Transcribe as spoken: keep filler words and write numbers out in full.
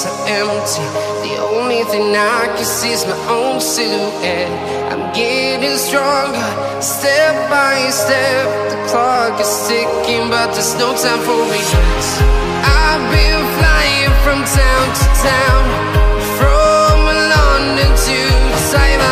so empty. The only thing I can see is my own silhouette. I'm getting stronger, step by step. The clock is ticking, but there's no time for regrets. I've been flying from town to town, from London to Taiwan.